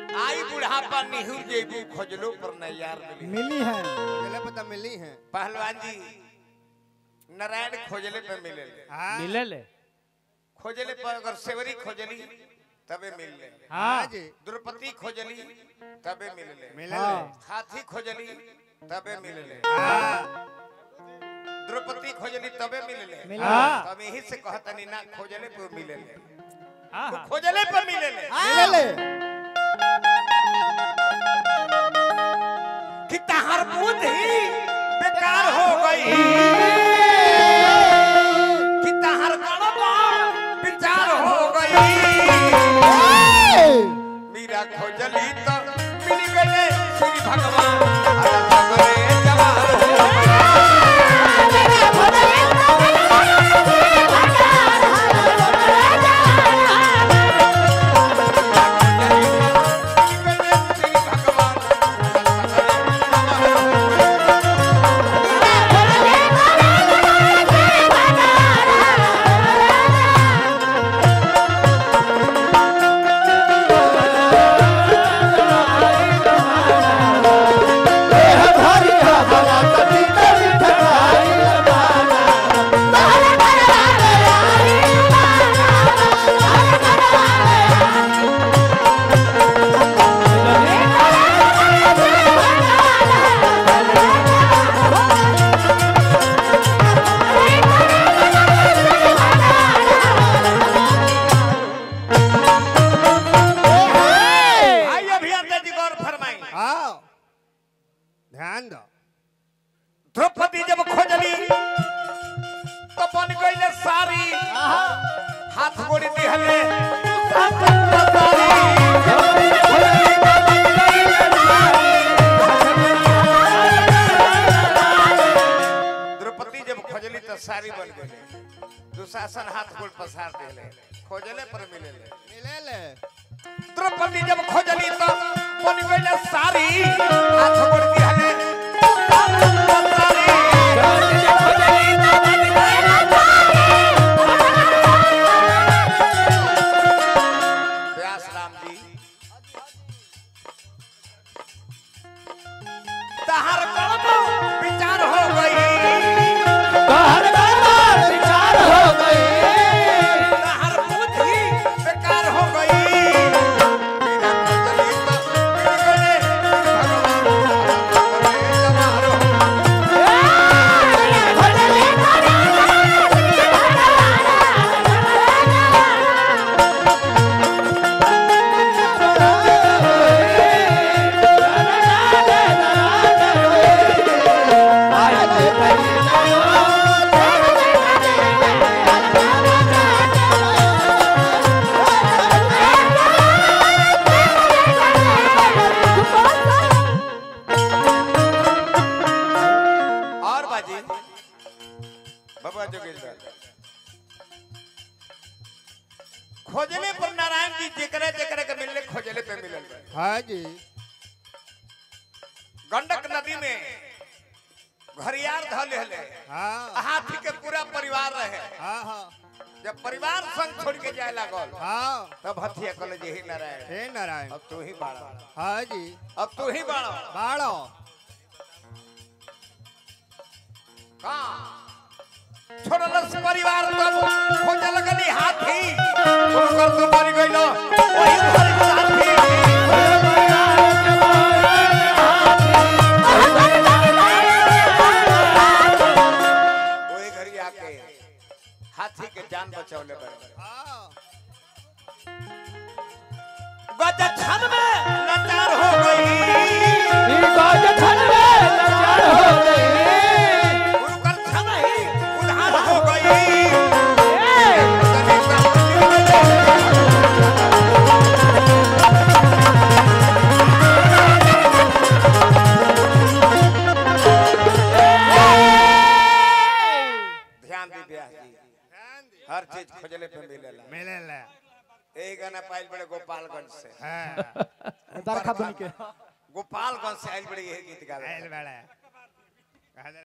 आई बुढ़ापा निहुर जेबू खोजलो पर न यार मिली है खोजले पे तो मिली है। पहलवान जी नारायण खोजले पे मिले मिले ले खोजले पर अगर सेवरी खोजली तबे मिल ले। हाँ जी द्रौपदी खोजली तबे मिल ले। मिले हाथी खोजली तबे मिल ले। हाँ द्रौपदी खोजली तबे मिल ले। तब यही से कहतनी ना खोजले पे मिले ले। खोजले पे मिले ले ले कि तहार बुद्धि बेकार हो गई कि तहार गड़बड़ विचार हो गई। मीरा खोजली तो मिल गए श्री भगवान सगरे जवान ध्यान दो। द्रौपदी जब खोजली तो बन गई सारी हाथ गोड़ी दिहले द्रौपदी जब खोजली तो सारी बन गई। दुशासन हाथ गोड़ पसार दिले खोजले पर मिले ले। द्रौपदी जब खोजली तो बन गई सारी हाथ गोड़ दिहले व्यास राम जी तहार गड़बड़ विचार हो गई तहार बुद्धि बेकार हो गई। खोजले पर नारायण जी जेकरे जेकरे के मिलले खोजले पे मिलल। हाँ जी गंडक नदी में घरियार धले हले हाथी के पूरा परिवार रहे। जब परिवार संग छोड़ के जाए लागल तब हथिया कहले जे हे नारायण हे नारायण अब तू ही बाड़ा। हाँ जी अब तू ही बाड़ा बाड़ो कहां छोड़लस परिवार तब खोजे लगली हाथी उनकर तो मर गइलो वही घर साथी वही घरी आके हाथी के जान बचौले बड़े गज छन में लाचार हो गई गज छन में लाचार हो गई उनकर छन ही उधार हो गई। ध्यान दीजिए हर चीज खोजले पे मिलेला। एक गाना पाइल बड़े गोपालगंज से दरखा बन के गोपालगंज से आइल बड़े यही गीत गावे।